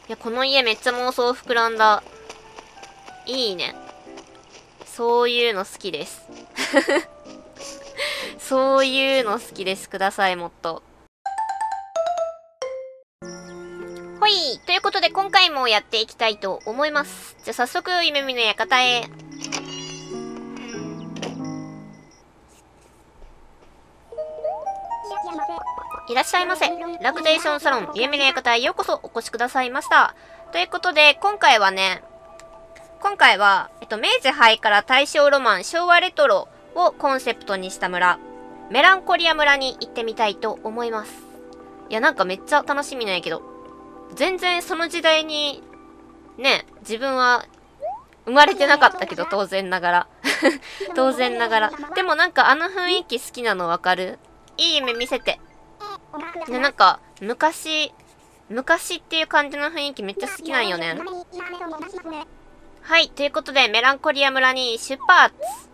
や、この家めっちゃ妄想膨らんだ。いいね。そういうの好きです。そういうの好きです。ください、もっと。ほい。ということで、今回もやっていきたいと思います。じゃあ、早速、夢見の館へ。いらっしゃいませ。ラクゼーションサロン、夢見の館へようこそお越しくださいました。ということで、今回は、明治廃から大正ロマン、昭和レトロをコンセプトにした村、メランコリア村に行ってみたいと思います。いや、なんかめっちゃ楽しみなんやけど、全然その時代に、ね、自分は生まれてなかったけど、当然ながら。当然ながら。でもなんかあの雰囲気好きなのわかる？いい夢見せて。ね、なんか、昔っていう感じの雰囲気めっちゃ好きなんよね。はい、ということで、メランコリア村に出発。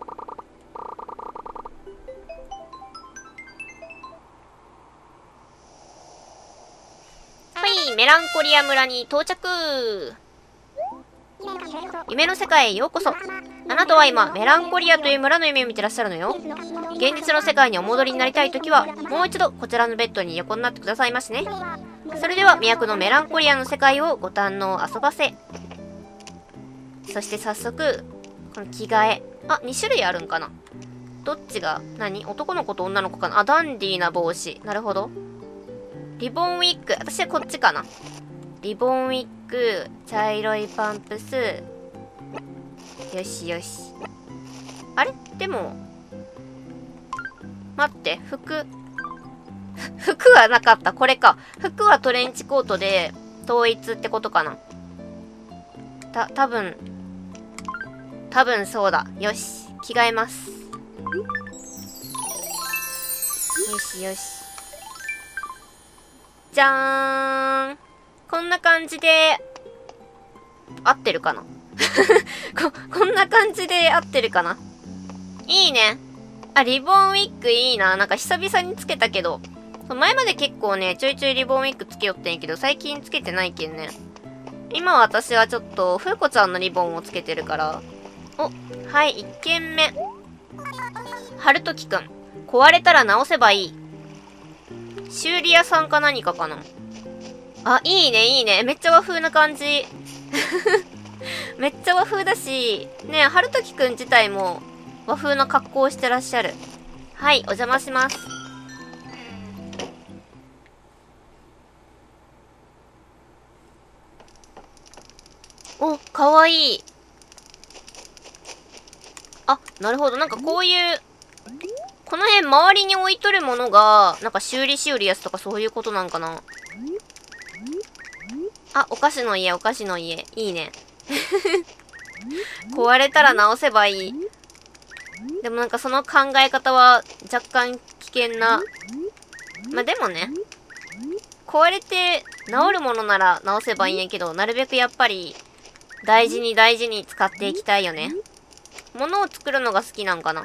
はい、メランコリア村に到着。夢の世界へようこそ。あなたは今、メランコリアという村の夢を見てらっしゃるのよ。現実の世界にお戻りになりたいときは、もう一度こちらのベッドに横になってくださいましね。それでは、都のメランコリアの世界をご堪能遊ばせ。そして早速、この着替え。あ、2種類あるんかな？どっちが男の子と女の子かなあ、ダンディーな帽子。なるほど。リボンウィッグ。私はこっちかな。リボンウィッグ、茶色いパンプス。よしよし。あれでも、待って、服はなかった。これか。服はトレンチコートで、統一ってことかな。多分そうだ。よし。着替えます。よしよし。じゃーん。こんな感じで、合ってるかなこんな感じで合ってるかな。いいね。あ、リボンウィッグいいな。なんか久々につけたけど。前まで結構ね、ちょいちょいリボンウィッグつけよってんけど、最近つけてないけんね。今私はちょっと、ふうこちゃんのリボンをつけてるから。お、はい、1軒目。春時くん。壊れたら直せばいい。修理屋さんか何かかな。あ、いいね、いいね。めっちゃ和風な感じ。めっちゃ和風だし、ねえ、春時くん自体も和風な格好をしてらっしゃる。はい、お邪魔します。お、かわいい。あ、なるほど。なんかこういう、この辺周りに置いとるものが、なんか修理しよるやつとかそういうことなんかな。あ、お菓子の家、お菓子の家。いいね。壊れたら直せばいい。でもなんかその考え方は若干危険な。まあ、でもね、壊れて治るものなら直せばいいんやけど、なるべくやっぱり大事に大事に使っていきたいよね。物を作るのが好きなんかな。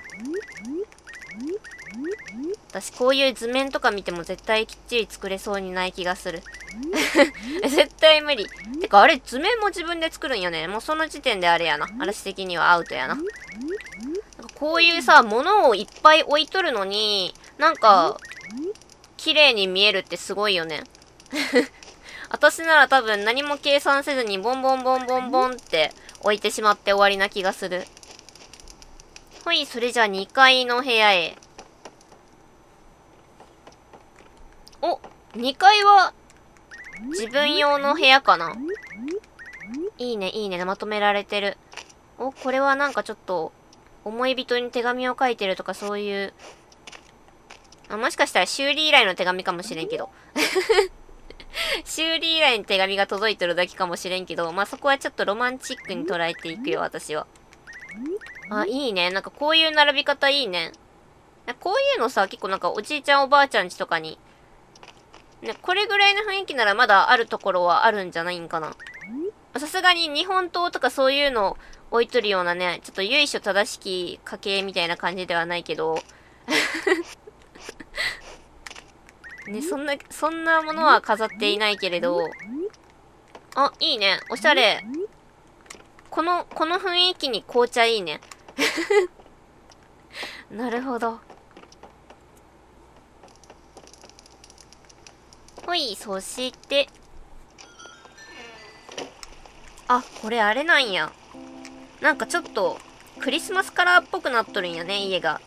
私こういう図面とか見ても絶対きっちり作れそうにない気がする。絶対無理。てかあれ図面も自分で作るんよね。もうその時点であれやな。嵐的にはアウトやな。なんかこういうさ、物をいっぱい置いとるのに、なんか、綺麗に見えるってすごいよね。私なら多分何も計算せずにボンボンボンボンボンって置いてしまって終わりな気がする。ほい、それじゃあ2階の部屋へ。お、2階は自分用の部屋かな。いいね、いいね、まとめられてる。お、これはなんかちょっと、思い人に手紙を書いてるとかそういう、あ、もしかしたら修理依頼の手紙かもしれんけど。修理依頼の手紙が届いてるだけかもしれんけど、まあ、そこはちょっとロマンチックに捉えていくよ、私は。あ、いいね。なんかこういう並び方いいね。こういうのさ、結構なんかおじいちゃんおばあちゃん家とかに、ね、これぐらいの雰囲気ならまだあるところはあるんじゃないんかな。さすがに日本刀とかそういうの置いとるようなね、ちょっと由緒正しき家系みたいな感じではないけど、ね、そんなものは飾っていないけれど、 あ、いいね。おしゃれ。この雰囲気に紅茶いいね。なるほど。ほい、そして、あ、これあれなんや。なんかちょっと、クリスマスカラーっぽくなっとるんやね、家が。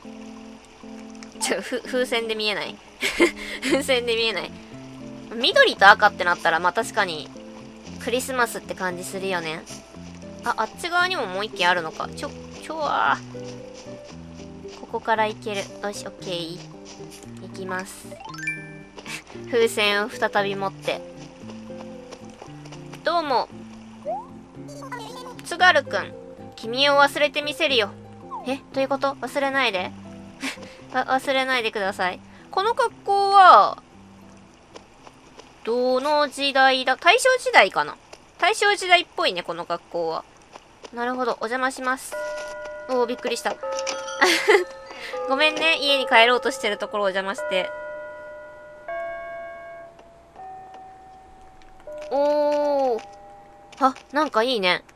風船で見えない風船で見えない。緑と赤ってなったら、まあ確かに、クリスマスって感じするよね。あ、あっち側にももう一軒あるのか。ここから行ける。よし、オッケー。行きます。風船を再び持って。どうも。津軽くん。君を忘れてみせるよ。え、どういうこと？忘れないで。忘れないでください。この格好は、どの時代だ？大正時代かな？大正時代っぽいね、この格好は。なるほど、お邪魔します。おー、びっくりした。ごめんね、家に帰ろうとしてるところを邪魔して。おー。あ、なんかいいね。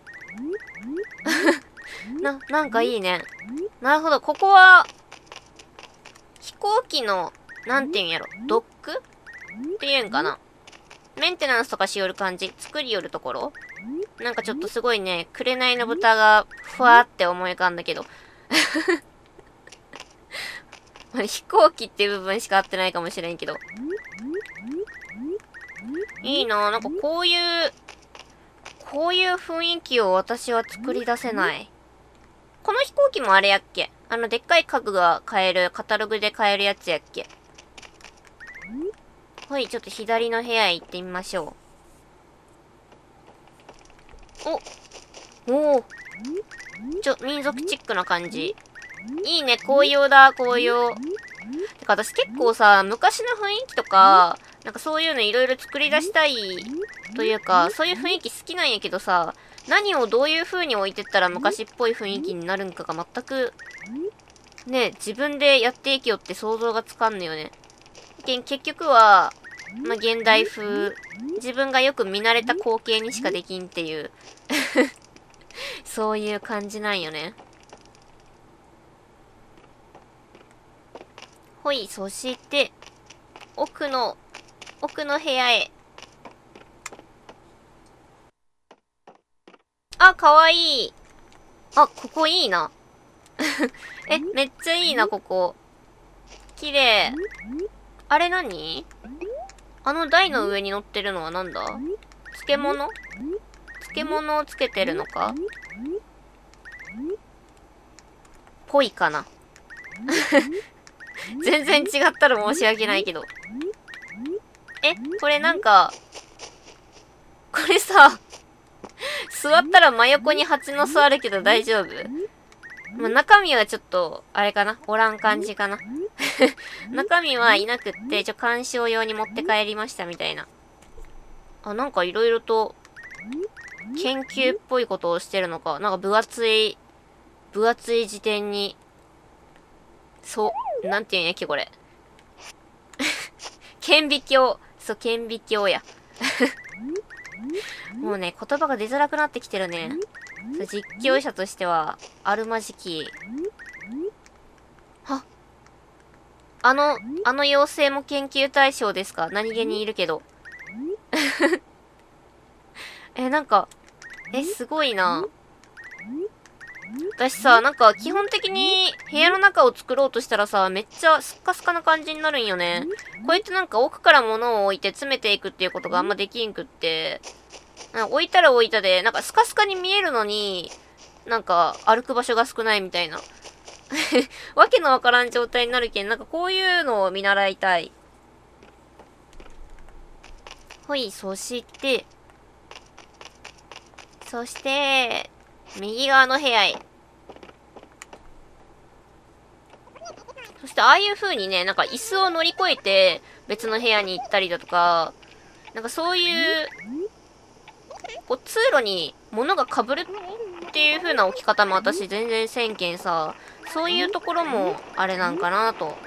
なんかいいね。なるほど、ここは、飛行機の、なんていうんやろ、ドックっていうんかな。メンテナンスとかしよる感じ。作りよるところなんかちょっとすごいね、紅の豚がふわーって思い浮かんだけど。飛行機っていう部分しか合ってないかもしれんけど。いいなぁ。なんかこういう雰囲気を私は作り出せない。この飛行機もあれやっけ？でっかい家具が買える、カタログで買えるやつやっけ？はい、ちょっと左の部屋へ行ってみましょう。お、民族チックな感じ。いいね、紅葉だ、紅葉。てか私結構さ、昔の雰囲気とか、なんかそういうのいろいろ作り出したいというか、そういう雰囲気好きなんやけどさ、何をどういう風に置いてったら昔っぽい雰囲気になるんかが全く、ね、自分でやっていきよって想像がつかんのよね。結局は、まあ、現代風、自分がよく見慣れた光景にしかできんっていう、そういう感じなんよね。ほい、そして、奥の部屋へ。あ、かわいい。あ、ここいいな。え、めっちゃいいな、ここ。綺麗。あれ何？台の上に乗ってるのはなんだ？漬物をつけてるのか？ぽいかな。全然違ったら申し訳ないけど。え、これなんか、これさ、座ったら真横に蜂の巣あるけど大丈夫？まあ、中身はちょっと、あれかな？おらん感じかな。中身はいなくって、鑑賞用に持って帰りましたみたいな。あ、なんかいろいろと、研究っぽいことをしてるのか。なんか分厚い辞典に、なんていうんやっけ、これ。顕微鏡。そう、顕微鏡や。もうね、言葉が出づらくなってきてるね。実況者としては、あるまじき。は、妖精も研究対象ですか？何気にいるけど。なんか、すごいな。私さ、なんか基本的に部屋の中を作ろうとしたらさ、めっちゃスッカスカな感じになるんよね。こうやってなんか奥から物を置いて詰めていくっていうことがあんまできんくって、置いたら置いたで、なんかスカスカに見えるのに、なんか歩く場所が少ないみたいな。わけのわからん状態になるけん、なんかこういうのを見習いたい。ほい、そして、右側の部屋へ。そしてああいう風にね、なんか椅子を乗り越えて別の部屋に行ったりだとか、なんかそういう、こう通路に物が被るっていう風な置き方も私全然せんけんさ、そういうところもあれなんかなと。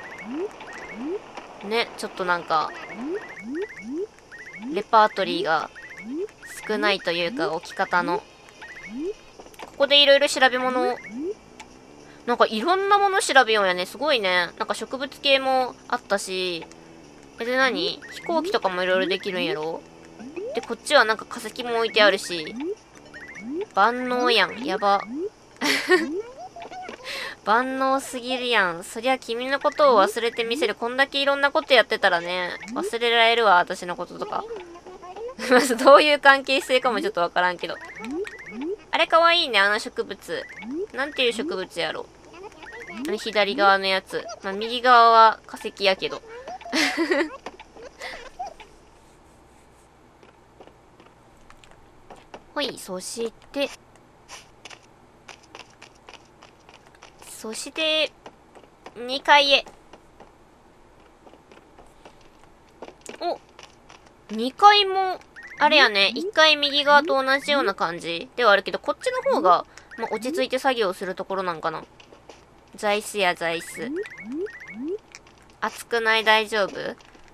ね、ちょっとなんか、レパートリーが少ないというか、置き方の。ここでいろいろ調べ物を、なんかいろんなもの調べようやね。すごいね。なんか植物系もあったし、で何飛行機とかもいろいろできるんやろ。で、こっちはなんか化石も置いてあるし、万能やん。やば。万能すぎるやん。そりゃ君のことを忘れてみせる。こんだけいろんなことやってたらね、忘れられるわ、私のこととか。どういう関係性かもちょっとわからんけど。あれかわいいね、あの植物。なんていう植物やろ。あの左側のやつ。まあ、右側は化石やけど。ほい、そして、2階へ。お、2階も、あれやね、1階右側と同じような感じではあるけど、こっちの方が、まあ、落ち着いて作業をするところなんかな。座椅子や座椅子。暑くない？大丈夫？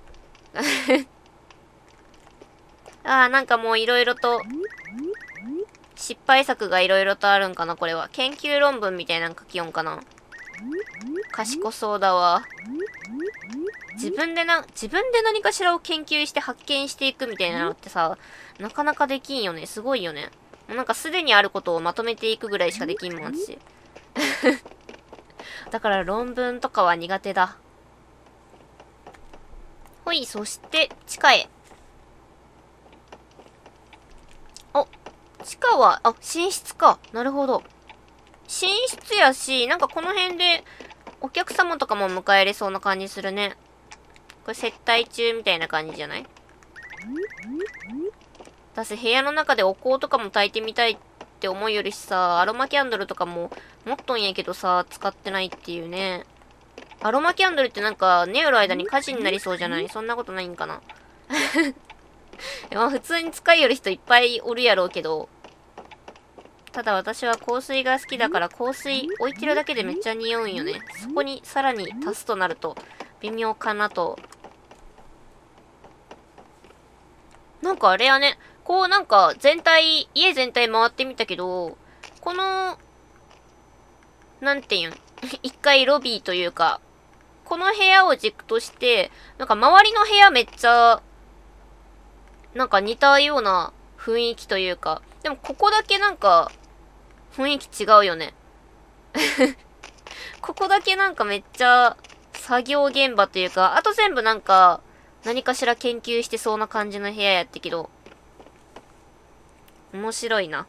ああ、なんかもういろいろと、失敗作がいろいろとあるんかな、これは。研究論文みたいなの書きよんかな。賢そうだわ。自分で何かしらを研究して発見していくみたいなのってさ、なかなかできんよね。すごいよね。なんかすでにあることをまとめていくぐらいしかできんもん、私。だから論文とかは苦手だ。ほい、そして、地下へ。お、地下は、あ、寝室か。なるほど。寝室やし、なんかこの辺で、お客様とかも迎えれそうな感じするね。これ接待中みたいな感じじゃない？私部屋の中でお香とかも焚いてみたいって思うよりさ、アロマキャンドルとかも持っとんやけどさ、使ってないっていうね。アロマキャンドルってなんか、寝る間に火事になりそうじゃない？そんなことないんかな。まあ普通に使いよる人いっぱいおるやろうけど、ただ私は香水が好きだから香水置いてるだけでめっちゃ匂うんよね。そこにさらに足すとなると微妙かなと。なんかあれやね、こうなんか家全体回ってみたけど、この、なんていうん、一回ロビーというか、この部屋を軸として、なんか周りの部屋めっちゃ、なんか似たような雰囲気というか、でもここだけなんか、雰囲気違うよね。ここだけなんかめっちゃ、作業現場というか、あと全部なんか、何かしら研究してそうな感じの部屋やったけど、面白いな。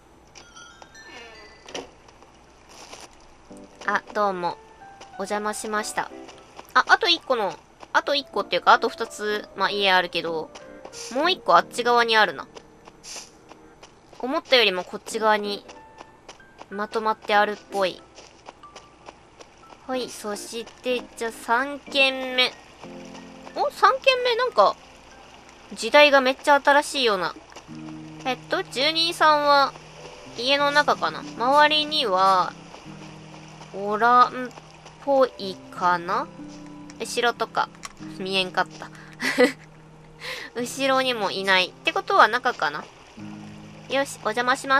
あ、どうも。お邪魔しました。あと1個っていうか、あと2つ、まあ家あるけど、もう1個あっち側にあるな。思ったよりもこっち側に、まとまってあるっぽい。はい、そして、じゃあ3軒目。お ?3 軒目なんか、時代がめっちゃ新しいような。住人さんは、家の中かな？周りには、おらんっぽいかな？後ろとか、見えんかった。後ろにもいない。ってことは中かな？よし、お邪魔します。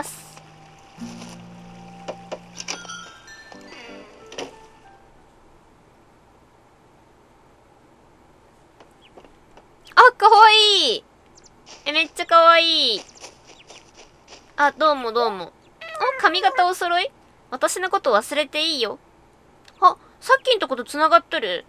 あ、かわいい！めっちゃかわいい。あ、どうもどうも。髪型お揃い？私のこと忘れていいよ。あ、さっきんとこと繋がっとる。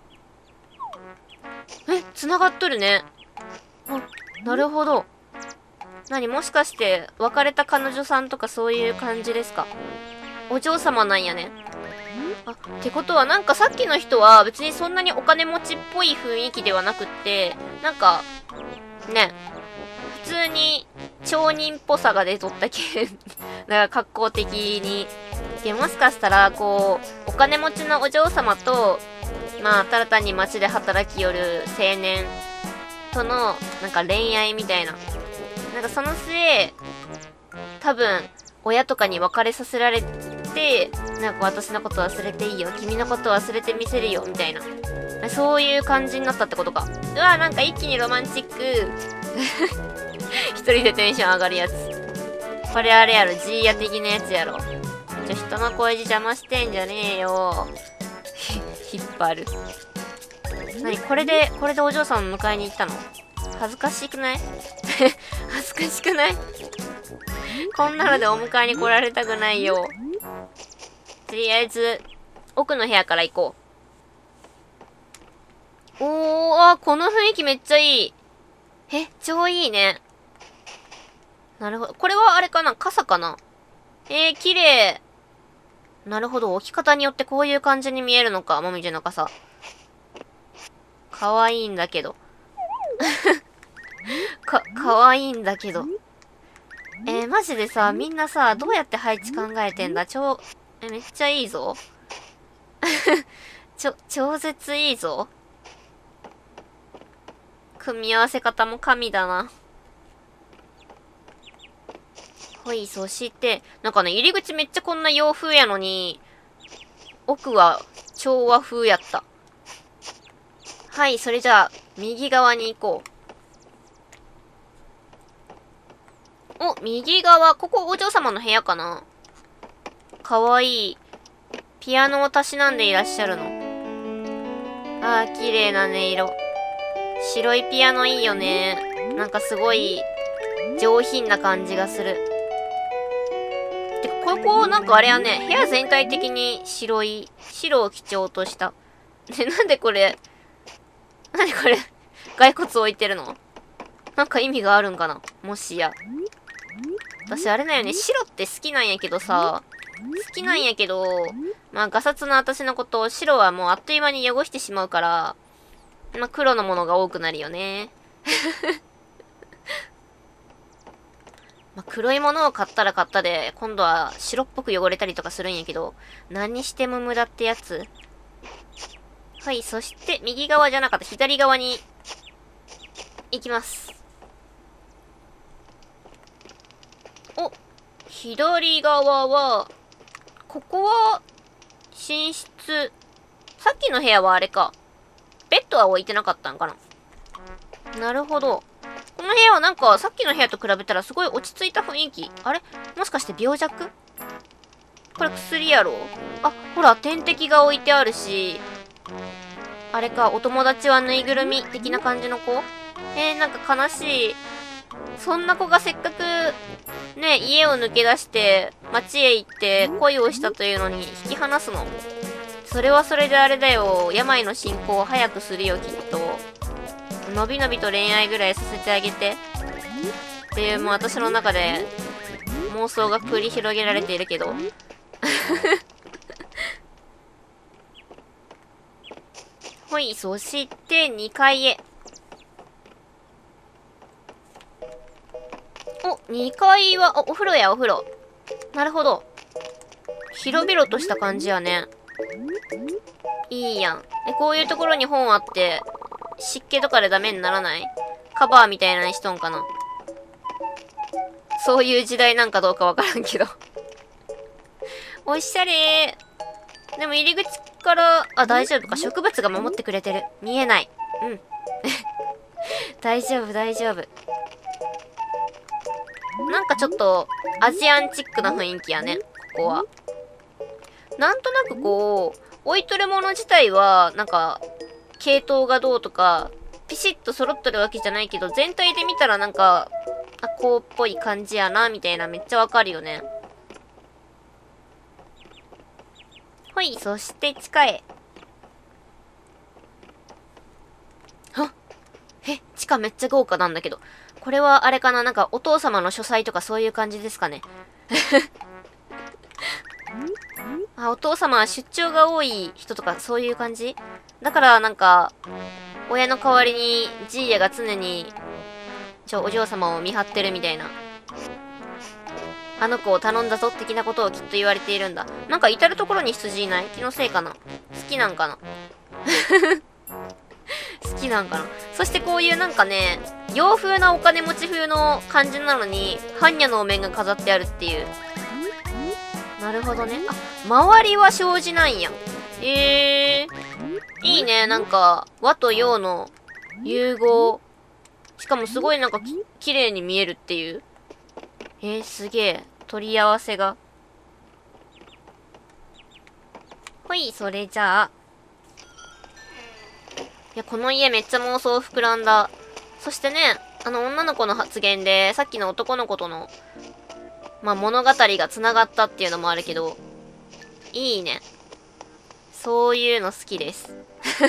繋がっとるね。あ、なるほど。もしかして、別れた彼女さんとかそういう感じですか？お嬢様なんやね。あ、ってことはなんかさっきの人は別にそんなにお金持ちっぽい雰囲気ではなくって、なんか、ね、普通に町人っぽさが出とったけん。だから格好的に。もしかしたら、こう、お金持ちのお嬢様と、まあ、ただ単に街で働きよる青年との、なんか恋愛みたいな。なんかその末、多分、親とかに別れさせられて、なんか私のこと忘れていいよ。君のこと忘れてみせるよ。みたいな。そういう感じになったってことか。うわ、なんか一気にロマンチック。 一人でテンション上がるやつ。これあれやろ、ジーヤ的なやつやろ。人の声邪魔してんじゃねえよ。引っ張る。何これでお嬢さんを迎えに行ったの？恥ずかしくない？恥ずかしくない？こんなのでお迎えに来られたくないよ。とりあえず、奥の部屋から行こう。この雰囲気めっちゃいい。超いいね。なるほど。これはあれかな？傘かな？綺麗。なるほど。置き方によってこういう感じに見えるのか。もみじの傘。かわいいんだけど。かわいいんだけど。マジでさ、みんなさ、どうやって配置考えてんだ？めっちゃいいぞ。超絶いいぞ。組み合わせ方も神だな。ほい、そして、なんかね、入り口めっちゃこんな洋風やのに、奥は超和風やった。はい、それじゃあ、右側に行こう。右側、ここお嬢様の部屋かな？かわいい。ピアノをたしなんでいらっしゃるの。綺麗な音色。白いピアノいいよね。なんかすごい、上品な感じがする。てか、ここ、なんかあれやね、部屋全体的に白を基調とした。なんでこれ、骸骨置いてるの？なんか意味があるんかな？もしや。私あれだよね、白って好きなんやけど、まあガサツな私のことを白はもうあっという間に汚してしまうから、まあ黒のものが多くなるよね。まあ黒いものを買ったら買ったで、今度は白っぽく汚れたりとかするんやけど、何にしても無駄ってやつ。はい、そして右側じゃなかった左側に行きます。左側は、ここは、寝室。さっきの部屋はあれか。ベッドは置いてなかったんかな。なるほど。この部屋はなんか、さっきの部屋と比べたらすごい落ち着いた雰囲気。あれ？もしかして病弱？これ薬やろ？ほら、点滴が置いてあるし、あれか、お友達はぬいぐるみ的な感じの子？なんか悲しい。そんな子がせっかく、ね、家を抜け出して、街へ行って恋をしたというのに引き離すの？それはそれであれだよ。病の進行を早くするよ、きっと。のびのびと恋愛ぐらいさせてあげて。っていう、もう私の中で妄想が繰り広げられているけど。ほい、そして2階へ。2階は、お風呂や、お風呂。なるほど。広々とした感じやね。いいやん。こういうところに本あって、湿気とかでダメにならない？カバーみたいなのにしとんかな。そういう時代なんかどうかわからんけど。おしゃれー。でも入り口から、大丈夫か。植物が守ってくれてる。見えない。うん。大丈夫、大丈夫。なんかちょっと、アジアンチックな雰囲気やね、ここは。なんとなくこう、置いとるもの自体は、なんか、系統がどうとか、ピシッと揃ってるわけじゃないけど、全体で見たらなんか、こうっぽい感じやな、みたいなめっちゃわかるよね。ほい、そして地下へ。地下めっちゃ豪華なんだけど。これはあれかな？なんかお父様の書斎とかそういう感じですかね。お父様は出張が多い人とかそういう感じ？だからなんか、親の代わりにジーヤが常に、お嬢様を見張ってるみたいな。あの子を頼んだぞ的なことをきっと言われているんだ。なんか至るところに羊いない？気のせいかな？好きなんかな？好きなんかな。そしてこういうなんかね、洋風なお金持ち風の感じなのに、般若のお面が飾ってあるっていう。なるほどね。周りは障子なんや。いいね。なんか、和と洋の融合。 しかもすごいなんか綺麗に見えるっていう。すげえ。取り合わせが。ほい、それじゃあ。いや、この家めっちゃ妄想膨らんだ。そしてね、女の子の発言で、さっきの男の子との、まあ、物語が繋がったっていうのもあるけど、いいね。そういうの好きです。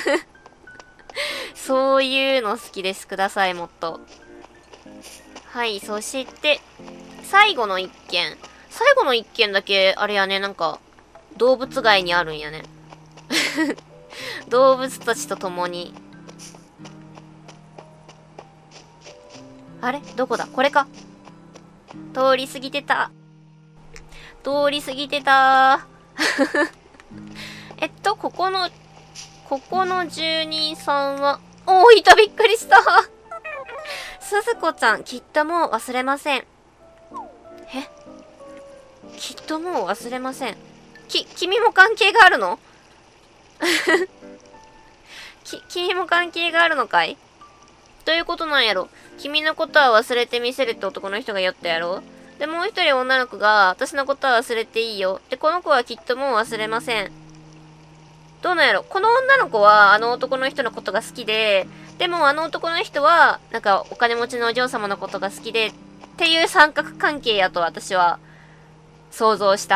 そういうの好きです。ください、もっと。はい、そして、最後の一軒。最後の一軒だけ、あれやね、なんか、動物街にあるんやね。動物たちと共に。あれどこだこれか。通り過ぎてた。通り過ぎてた。ここの住人さんは、いたびっくりした。鈴子ちゃん、きっともう忘れません。きっともう忘れません。君も関係があるの？君も関係があるのかい？どういうことなんやろ？君のことは忘れてみせるって男の人が言ったやろ？で、もう一人女の子が、私のことは忘れていいよ。で、この子はきっともう忘れません。どうなんやろ？この女の子は、あの男の人のことが好きで、でもあの男の人は、なんかお金持ちのお嬢様のことが好きで、っていう三角関係やと私は、想像した。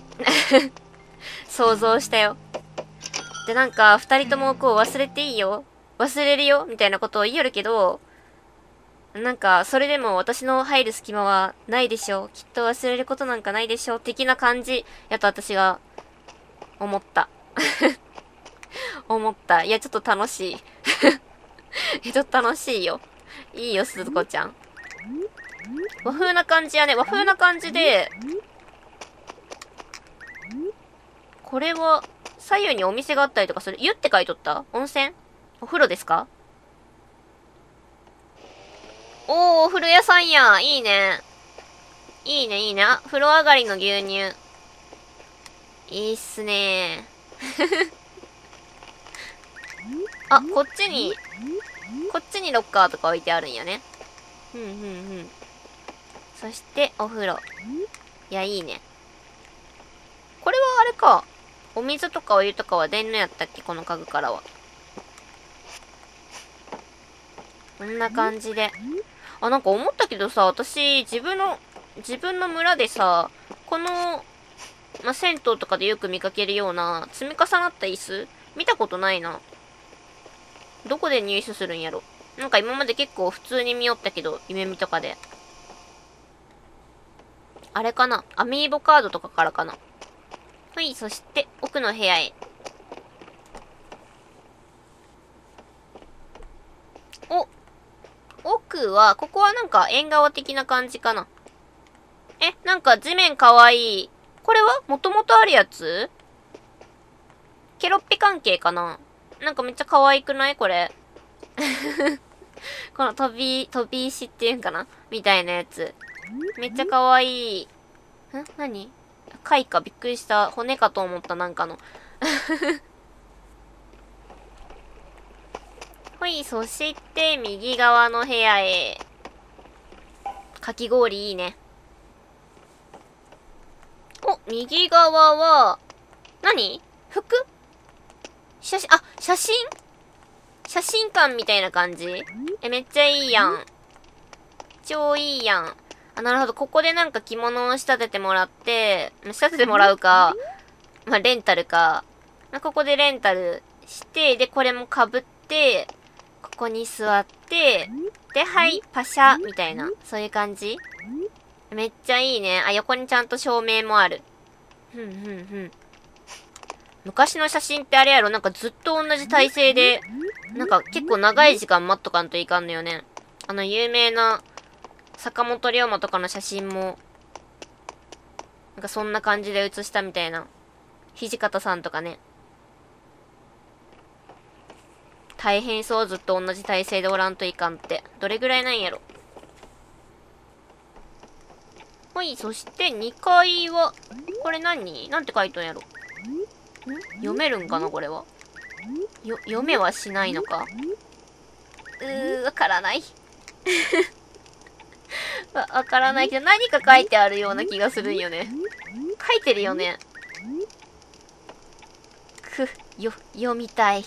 想像したよ。で、なんか、二人ともこう忘れていいよ。忘れるよみたいなことを言いよるけど、なんか、それでも私の入る隙間はないでしょう。きっと忘れることなんかないでしょう。的な感じやと私が思った。思った。いや、ちょっと楽しい。ちょっと楽しいよ。いいよ、鈴子ちゃん。和風な感じやね。和風な感じで、これは、左右にお店があったりとかする。湯って書いとった？温泉？お風呂ですか？お風呂屋さんや。いいね。いいね、いいね。あ、風呂上がりの牛乳。いいっすね。あ、こっちにロッカーとか置いてあるんやね。そして、お風呂。いや、いいね。これはあれか。お水とかお湯とかは出んのやったっけこの家具からは。こんな感じで。あ、なんか思ったけどさ、私、自分の村でさ、この、まあ、銭湯とかでよく見かけるような、積み重なった椅子見たことないな。どこで入手するんやろ。なんか今まで結構普通に見よったけど、夢見とかで。あれかな？アミーボカードとかからかな。はい、そして、奥の部屋へ。奥は、ここはなんか縁側的な感じかな。なんか地面かわいい。これはもともとあるやつ？ケロッピ関係かな？なんかめっちゃ可愛くないこれ。この飛び石っていうんかなみたいなやつ。めっちゃ可愛い。何？貝か、びっくりした。骨かと思った、なんかの。ほい、そして、右側の部屋へ。かき氷いいね。右側は、何？服？写真館みたいな感じ？めっちゃいいやん。超いいやん。なるほど。ここでなんか着物を仕立ててもらって、仕立ててもらうか、まあ、レンタルか。ここでレンタルして、で、これも被って、ここに座って、で、はい、パシャ、みたいな。そういう感じ？めっちゃいいね。横にちゃんと照明もある。昔の写真ってあれやろ？なんかずっと同じ体勢で、なんか結構長い時間待っとかんといかんのよね。有名な、坂本龍馬とかの写真も、なんかそんな感じで写したみたいな。土方さんとかね。大変そう、ずっと同じ体勢でおらんといかんって。どれぐらいなんやろ。はい、そして2階は、これ何？なんて書いとんやろ。読めるんかなこれは。読めはしないのか。わからない。 わからないけど、何か書いてあるような気がするんよね。書いてるよね。読みたい。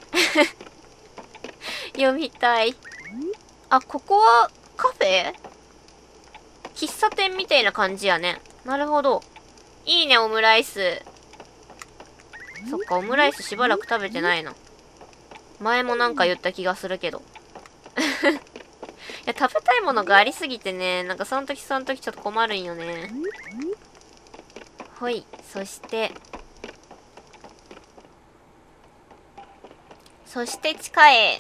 読みたい。あ、ここはカフェ？喫茶店みたいな感じやね。なるほど。いいね、オムライス。そっか、オムライスしばらく食べてないな。前もなんか言った気がするけど。いや、食べたいものがありすぎてね、なんかその時ちょっと困るんよね。ほい、そして地下へ。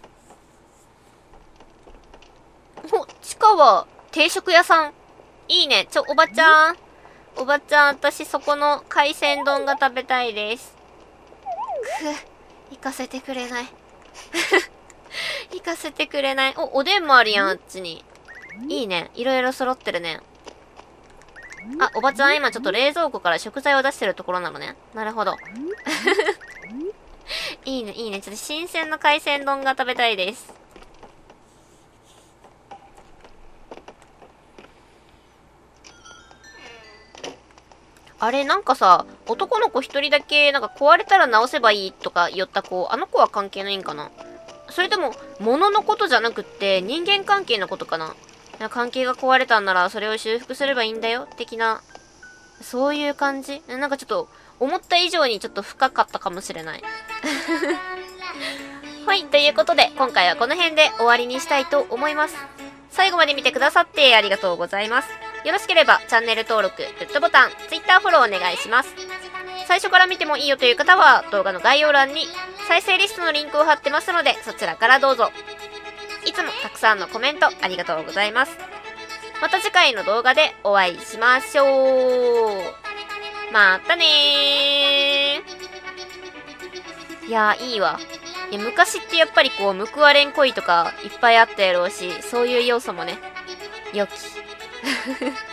地下は定食屋さん。いいね。おばちゃん。おばちゃん、私そこの海鮮丼が食べたいです。行かせてくれない。行かせてくれない。おでんもあるやん、あっちに。いいね。いろいろ揃ってるね。あ、おばちゃん今ちょっと冷蔵庫から食材を出してるところなのね。なるほど。いいね、いいね。ちょっと新鮮な海鮮丼が食べたいです。あれ、なんかさ、男の子一人だけ、なんか壊れたら直せばいいとか言った子、あの子は関係ないんかな？それとも、物のことじゃなくって、人間関係のことかな？関係が壊れたんなら、それを修復すればいいんだよ、的な、そういう感じ？なんかちょっと、思った以上にちょっと深かったかもしれない。はい、ということで、今回はこの辺で終わりにしたいと思います。最後まで見てくださってありがとうございます。よろしければチャンネル登録、グッドボタン、Twitter フォローお願いします。最初から見てもいいよという方は動画の概要欄に再生リストのリンクを貼ってますのでそちらからどうぞ。いつもたくさんのコメントありがとうございます。また次回の動画でお会いしましょう。またねー。いやーいいわ。いや昔ってやっぱりこう報われん恋とかいっぱいあったやろうし、そういう要素もね、良き。